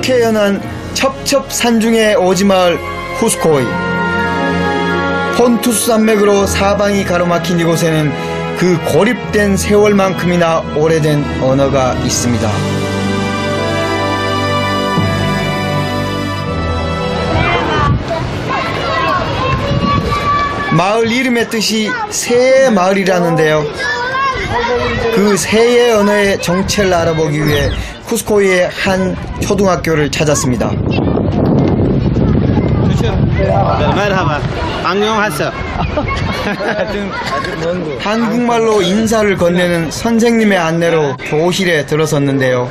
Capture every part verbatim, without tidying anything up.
이렇게 연한 첩첩산중의 오지마을 쿠스코이. 폰투스 산맥으로 사방이 가로막힌 이곳에는 그 고립된 세월만큼이나 오래된 언어가 있습니다. 마을 이름의 뜻이 새의 마을이라는데요. 그 새의 언어의 정체를 알아보기 위해 쿠스코이의 한 초등학교를 찾았습니다. 한국말로 인사를 건네는 선생님의 안내로 교실에 들어섰는데요.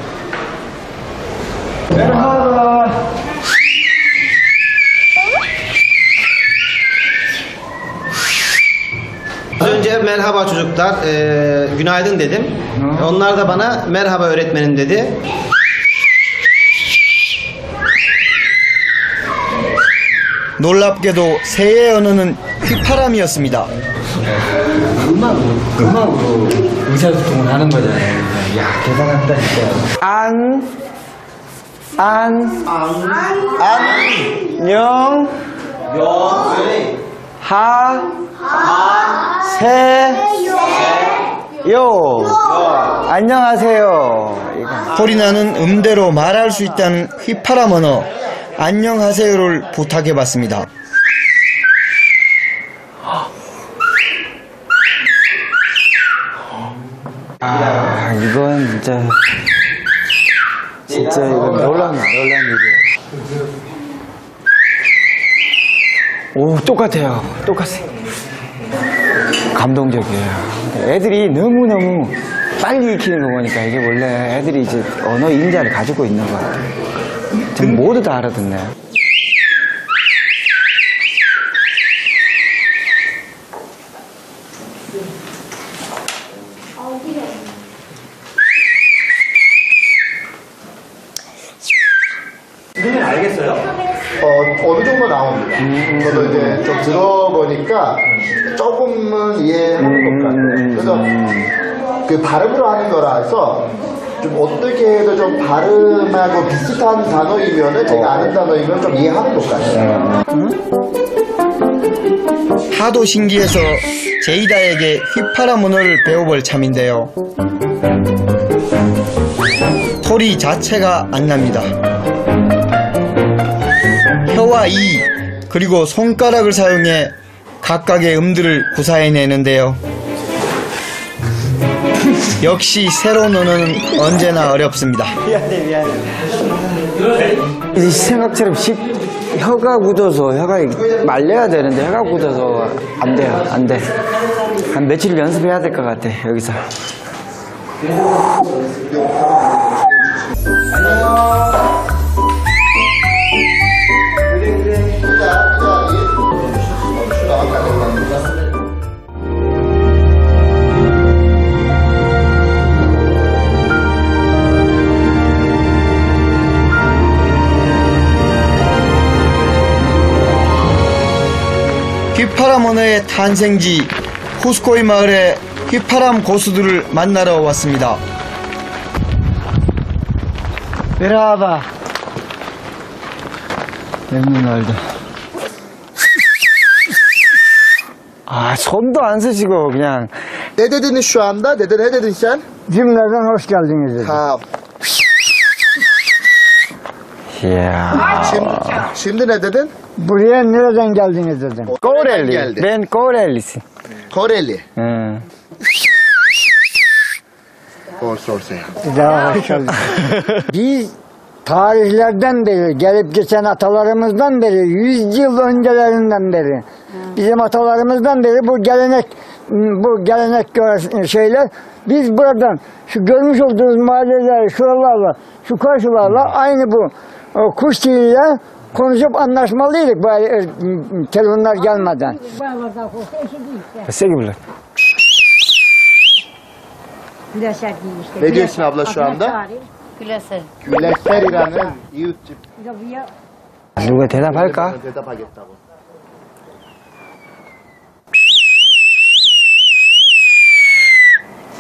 Az önce merhaba çocuklar, ee, günaydın dedim. Onlar da bana merhaba öğretmenim dedi. 놀랍게도 새의 언어는 휘파람이었습니다. 음악으로, 음악으로 의사소통을 하는 거잖아요. 야, 대단하다, 진짜. 안, 안, 안, 영, 하, 세, 요. 안녕하세요. 소리나는 음대로 말할 수 있다는 휘파람 언어 안녕하세요를 부탁해봤습니다. 아, 이건 진짜 진짜 이건 놀란 놀란 일이에요. 오, 똑같아요. 똑같아요. 감동적이에요. 애들이 너무너무 빨리 익히는 거 보니까 이게 원래 애들이 이제 언어 인자를 가지고 있는 것 같아요. 지금 모두 다 알아듣네. 선생님 알겠어요? 어, 어느 정도 나옵니다. 음, 저도 이제 좀 들어보니까 조금은 이해하는 것 같아요. 그래서 그 발음으로 하는 거라서 좀 어떻게 해도 좀 발음하고 비슷한 단어이면은 제가 아는 단어이면 좀 이해하는 것 같아요. 하도 신기해서 제이다에게 휘파람 언어를 배워볼 참인데요. 소리 자체가 안 납니다. 혀와 이 그리고 손가락을 사용해 각각의 음들을 구사해내는데요. 역시 새로운 언어는 언제나 어렵습니다. 미안해, 미안해. 생각처럼 십, 혀가 굳어서 혀가 말려야 되는데 혀가 굳어서 안 돼요, 안 돼. 한 며칠 연습해야 될 것 같아, 여기서. 휘파람 언어의 탄생지 쿠스코이 마을의 휘파람 고수들을 만나러 왔습니다. 메라바. 맹문알다. 아, 손도 안 쓰시고 그냥. Ne dediniz şu anda? Dede ne dedin sen? Cümleden hoş geldiniz dedi. Ha, 이야. şimdi, şimdi ne dedin? Buraya nereden geldiniz dedim. Koreli. geldi. Ben Korelisin. Koreli. Hı. Sor sor sen. Daha hoş geldin. Biz tarihlerden beri, gelip geçen atalarımızdan beri, yüz yıl öncelerinden beri, bizim atalarımızdan beri bu gelenek, bu gelenek şeyler, biz buradan, şu görmüş olduğunuz mahalleler, şuralarla, şu karşılarla aynı bu o kuş diliyle konuşup anlaşmalıydık bu e, telefonlar gelmeden. Sevgiler. Ne diyorsun abla şu anda? Güleser. Güleser이라는 이웃집. 누가 대답할까? 대답하겠다고.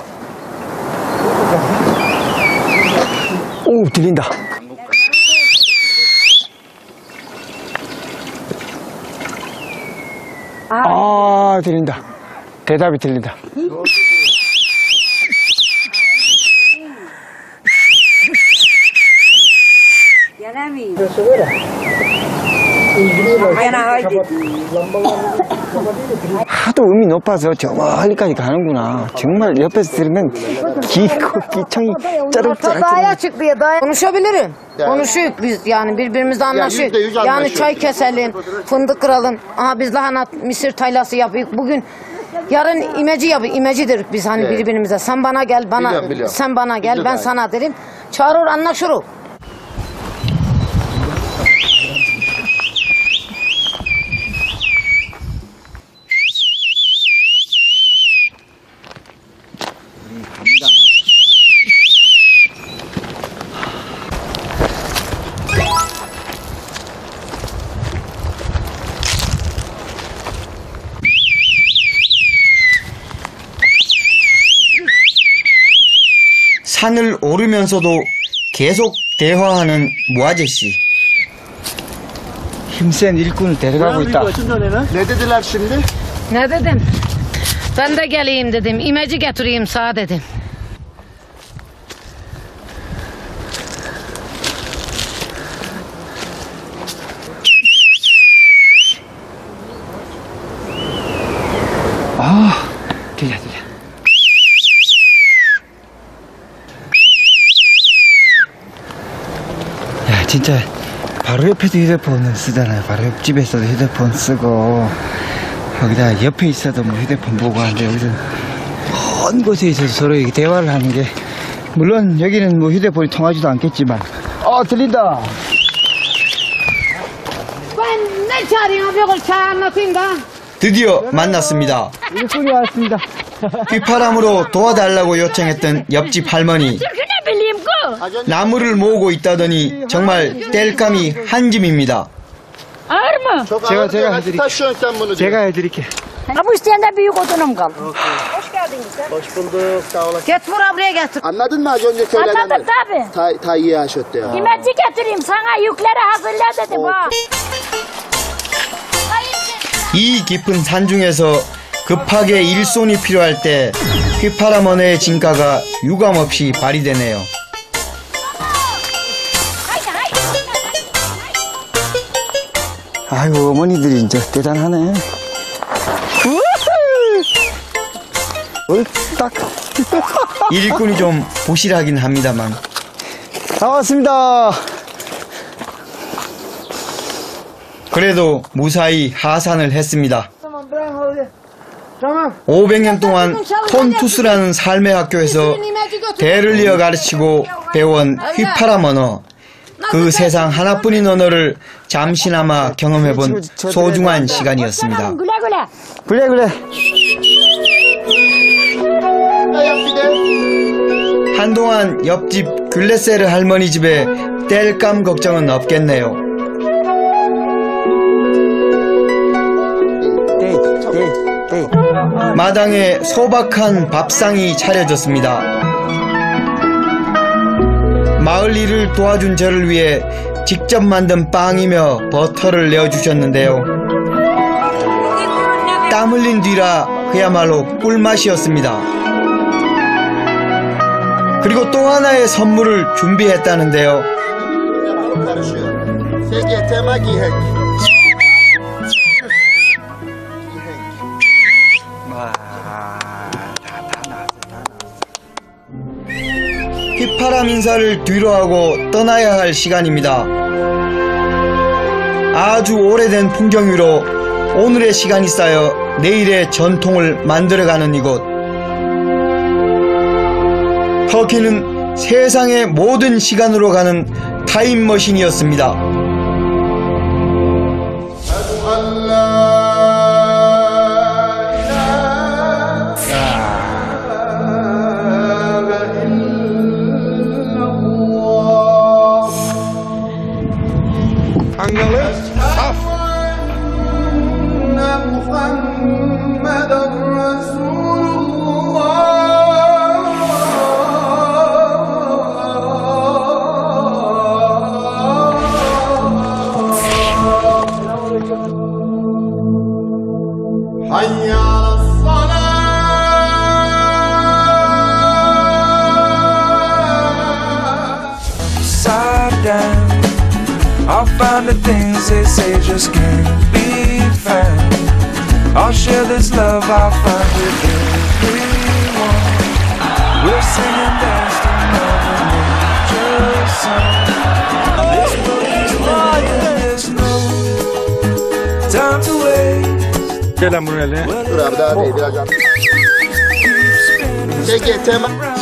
오, 들린다. 들린다. 대답이 들린다. 하도 음이 높아서 저 멀리까지 가는구나. 정말 옆에서 들으면 귀고 귀청이 짜릿짜릿. Daha açık bir daha konuşabilirim. Konuşuyuk biz yani birbirimizle anlaşıyoruz. yüzde yüz Yani anlaşıyoruz. çay keselim, fındık kıralım. Aha biz lahana, mısır taylası yapıyoruz. Bugün yarın imeci yapıyoruz. İmecidir biz hani Evet. birbirimize. Sen bana gel, bana Biliyorum, biliyorum. sen bana gel, Bizde ben de sana derim. Çağırır anlaşırız. 산을 오르면서도 계속 대화하는 무아저씨. 힘센 일꾼을 데려가고 있다. Ne dediler şimdi? Ne dedim? Ben de geleyim dedim. İmeci getireyim sağ dedim. 아, 들려, 들려. 야, 진짜 바로 옆에도 휴대폰을 쓰잖아요. 바로 옆집에서도 휴대폰 쓰고 거기다 옆에 있어도 뭐 휴대폰 보고 하는데 여기서 먼 곳에 있어서 서로 이렇게 대화를 하는 게 물론 여기는 뭐 휴대폰이 통하지도 않겠지만 어 들린다. Ben ne çağırayım? Bir kol çay anlatayım da. 드디어 만났습니다. 일꾼이 왔습니다. 휘파람으로 도와달라고 요청했던 옆집 할머니. 나무를 모으고 있다더니 정말 땔감이 한 줌입니다. Çok 제가- ağır 제가 diyor. Nasıl 해드릴게요. taşıyorsun sen bunu diyor. 제가 해드릴게. Ha bu isteyen de büyük odunum kaldı. Hoş bulduk. Sağ olasın. Get buraya buraya getir. Anladın mı az önce söylenen? Anladım tabii. Ta, Tayyip Aşot diyor. İmeci getireyim sana yükleri hazırla dedim ha. 이 깊은 산 중에서 급하게 일손이 필요할 때 휘파람 언어의 진가가 유감없이 발휘되네요. 아이고 어머니들이 진짜 대단하네. 딱 일꾼이 좀 부실하긴 합니다만 다 왔습니다. 그래도 무사히 하산을 했습니다. 오백 년 동안 폰투스라는 삶의 학교에서 대를 이어 가르치고 배운 휘파람 언어, 그 세상 하나뿐인 언어를 잠시나마 경험해본 소중한 시간이었습니다. Güle güle. 그래 그래. Ayak bir de. 한동안 옆집 귤레세르 할머니 집에 땔감 걱정은 없겠네요. 네, 네, 네. 마당에 소박한 밥상이 차려졌습니다. 마을 일을 도와준 저를 위해 직접 만든 빵이며 버터를 내어주셨는데요. 땀 흘린 뒤라 그야말로 꿀맛이었습니다. 그리고 또 하나의 선물을 준비했다는데요. Karışıyor. Sevgi tema gihenk. 휘파람 인사를 뒤로 하고 떠나야 할 시간입니다. 아주 오래된 풍경 위로 오늘의 시간이 쌓여 내일의 전통을 만들어가는 이곳. 터키는 세상의 모든 시간으로 가는 타임머신이었습니다. Hayya find the things they say just can't be found. I'll share this love I'll find with everyone. We'll sing and dance to Mother Nature's song. This world is long and there's no time to waste. Dur abi daha değil biraz daha. Peki tema.